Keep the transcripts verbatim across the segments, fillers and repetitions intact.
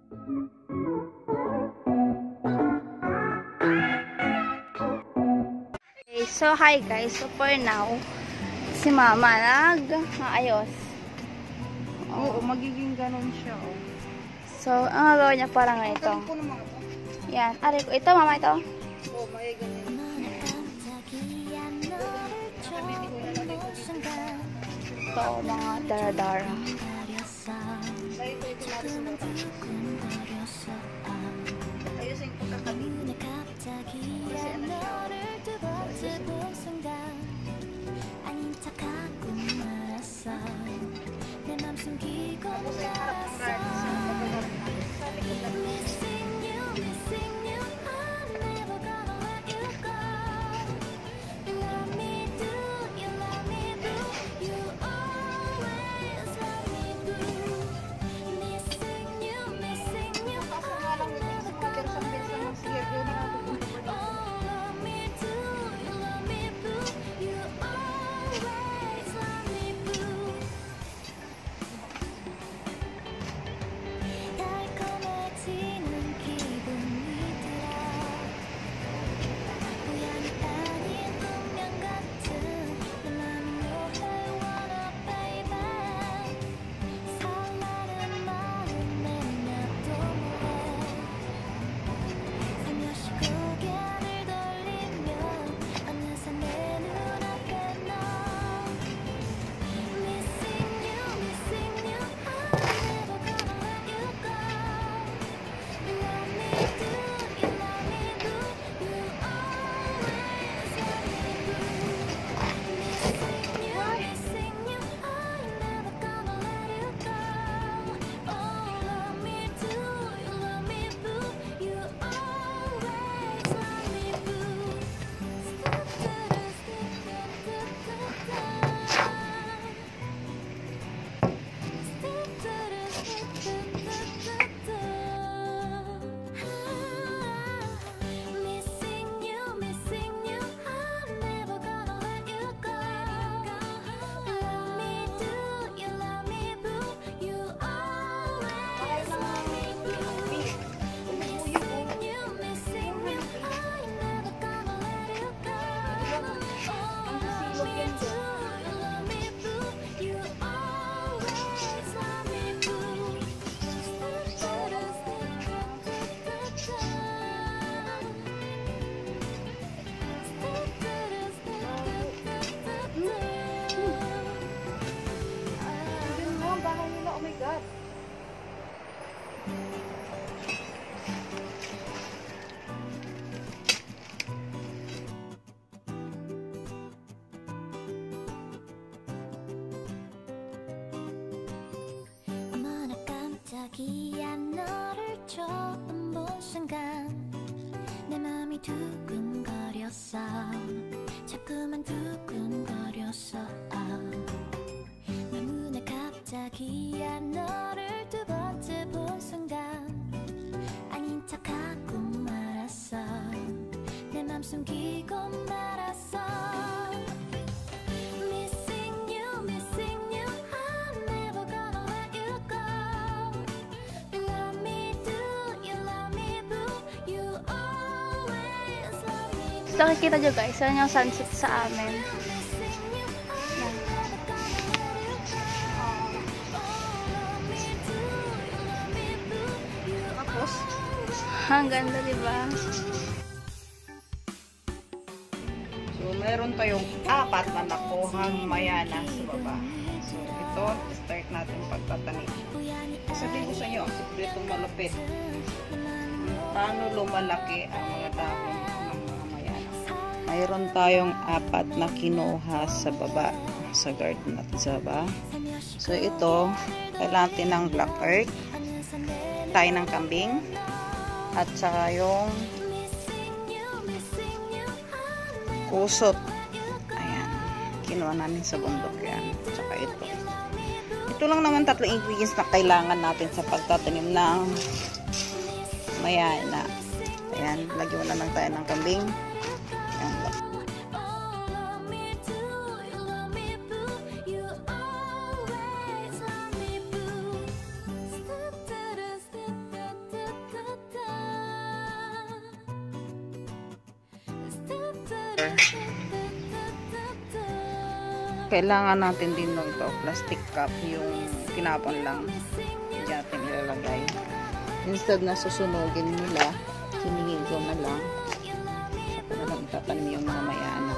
Okay, so hi guys. So for now, si mama nag-aayos. Oo, magiging ganun siya. Oh. So, ang gagawin niya parang ito. Yan. Aray ko. Ito, mama, ito. Oo, magiging Ito, mga dara-dara. ayusin ko kakabit. Kasi ano siya. Tapos ay harap ng garden sa pagkakaroon natin. Sa likod ng 자기야 너를 처음 본 순간 내 맘이 두근거렸어 자꾸만 두근거렸어 너무나 갑자기야 너를 두 번째 본 순간 아닌 척하고 말았어 내 맘 숨기고 말았어 So, nakikita nyo guys, yan yung sunset sa amin. Yan. tapos. Ang ganda, diba? So, meron tayong apat na nakuhang mayana sa baba. So, ito, start natin pagtatanim. Sabihin ko sa inyo, ang sikretong malupit. Paano lumalaki ang mga dahon ng mga mayana. Mayroon tayong apat na kinuha sa baba, sa garden natin sa baba. So, ito, kailangan natin ng black earth, tayo ng kambing, at saka yung kusot. Ayan. Kinuha namin sa bundok yan. At saka ito. Ito lang naman tatlong ingredients na kailangan natin sa pagtatanim ng mayana. Ayan. Lagyan mo na lang tayo ng kambing. Ayan. cover. Kailangan natin din ng ito, plastic cup, yung tinapon lang. Hindi natin ilalagay. Instead na susunugin nila, sinihigil na lang. Saka na lang itatanim yung mga mayana.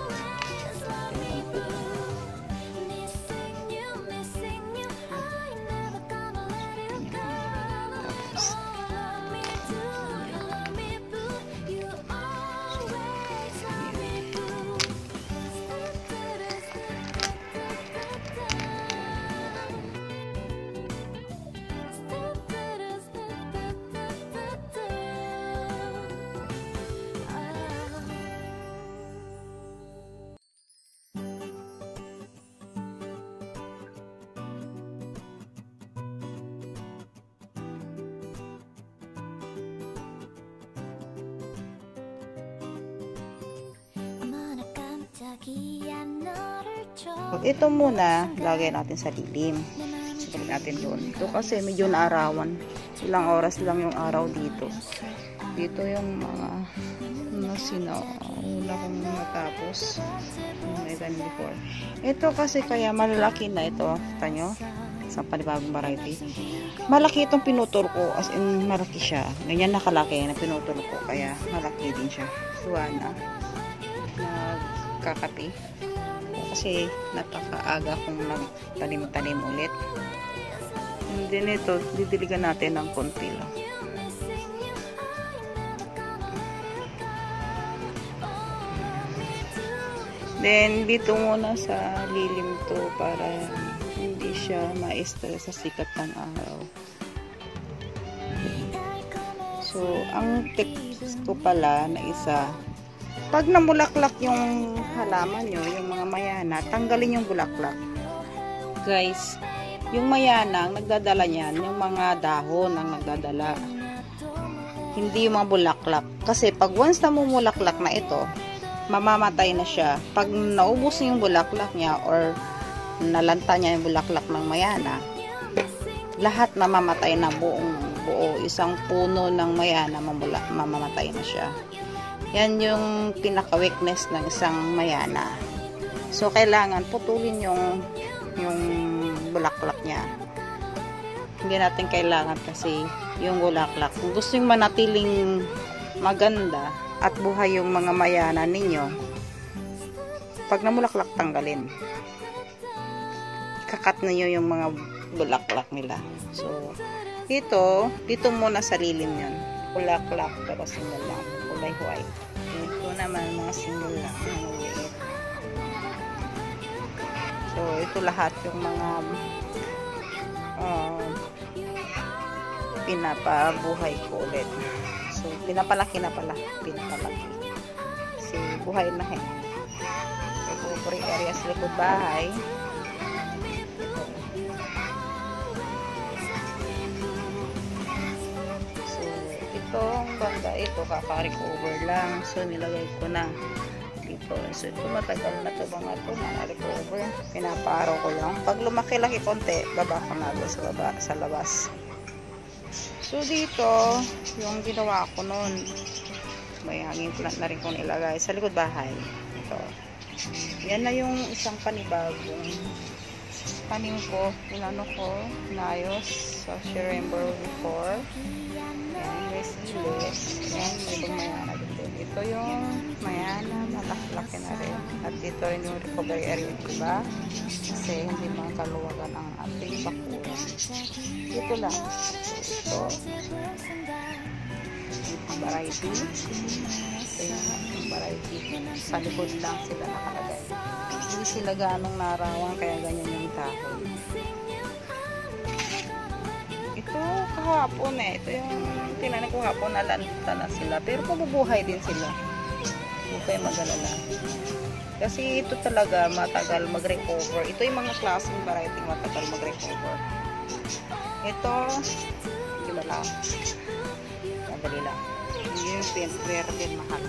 Ito muna, lagay natin sa lilim. Balik natin doon. Ito kasi medyo naarawan. Ilang oras lang yung araw dito. Dito yung mga nasina. Una kong matapos. May ganun before. Ito kasi kaya malalaki na ito. Kita nyo? Sa panibagong variety. Malaki itong pinutol ko. As in, malaki siya. Ganyan nakalaki na pinutol ko. Kaya malaki din siya. Suwana. Nagkakapi. Kasi napakaaga kong nagtanim-tanim ulit. And then ito, didiligan natin ng konti lang. Then dito muna sa lilim to para hindi siya ma-stress sa sikat ng araw. So, ang tips ko pala na isa, pag namulaklak yung halaman nyo, yung mga mayana, tanggalin yung bulaklak. Guys, yung mayana, ang nagdadala niyan, yung mga dahon ang nagdadala. Hindi yung mga bulaklak. Kasi pag once na mumulaklak na ito, mamamatay na siya. Pag naubos yung bulaklak niya or nalanta niya yung bulaklak ng mayana, lahat mamamatay na buong buo. Isang puno ng mayana, mamula, mamamatay na siya. Yan yung pinaka-weakness ng isang mayana. So, kailangan putulin yung yung bulaklak niya. Hindi natin kailangan kasi yung bulaklak. Kung gusto yung manatiling maganda at buhay yung mga mayana ninyo, pag namulaklak, tanggalin. Kakat ninyo yung mga bulaklak nila. So, dito, dito muna sa lilim yun. Bulaklak, pero single lang. Kulay white. Ito naman, mga single lang. Maliit. So, ito lahat yung mga uh, pinapabuhay ko ulit. So, pinapalaki na pala. Pinapalaki. Kasi buhay na eh. Recovery area sa likod bahay. Itong banda ito, kaka-recover lang. So, nilagay ko na dito. So, ito matagal na ito mga ito, na-recover. Pinaparo ko lang. Pag lumaki-laki konti, baba ko na doon sa, baba, sa labas. So, dito, yung ginawa ko noon, may hanging plant na rin kong ilagay sa likod bahay. Ito. Yan na yung isang panibagong tanim ko, inano ko, inayos sa Shirember before. Yan, may sili. Yan, may ibang mayana din. Ito yung mayana, malaki-laki na rin. At dito rin yung recovery area, diba? Kasi hindi mga kaluwagan ang ating bakuran. Dito lang. So, ito yung variety. Ito yung variety. Sa likod lang sila nakalagay. Hindi sila ganong narawan, kaya ganyan yung dahon. Ito kahapon eh. Ito yung tinanin ko hapon, nalanta na sila. Pero mabubuhay din sila. Huwag kayo mag-alala. Kasi ito talaga matagal mag-recover. Ito yung mga klaseng variety matagal mag-recover. Ito, hindi ba lang? Madali lang. Yung pero din mahal.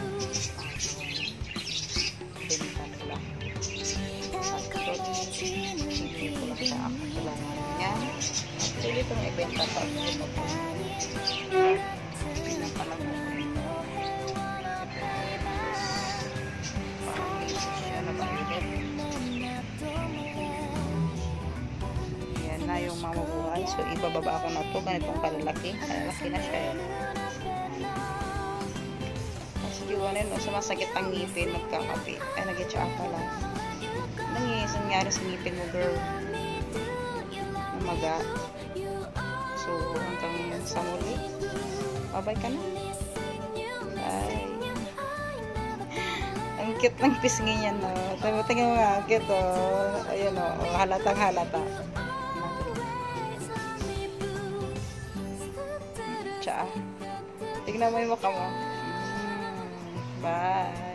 Benta nila. Hindi ko lang sa ako. Kailangan niya. Actually, itong ibenta pa. Pinapalang ako. So, ibababa ko na to. Ganitong kalalaki. Kalalaki na siya yun. Kasi yung ano yun, sumasakit ang ngipin, nagkakapi. Ay, nag-itcha pala. Nangis, nangyari sa ngipin mo, girl. Namaga. So, hanggang sa muli. Bye-bye ka na. Bye. Ang cute ng pisngi niya, no? Tingnan mo nga, cute, oh. Ayun, oh. Halatang halata. Tsa. Tignan mo yung mukha mo. Mm. Bye.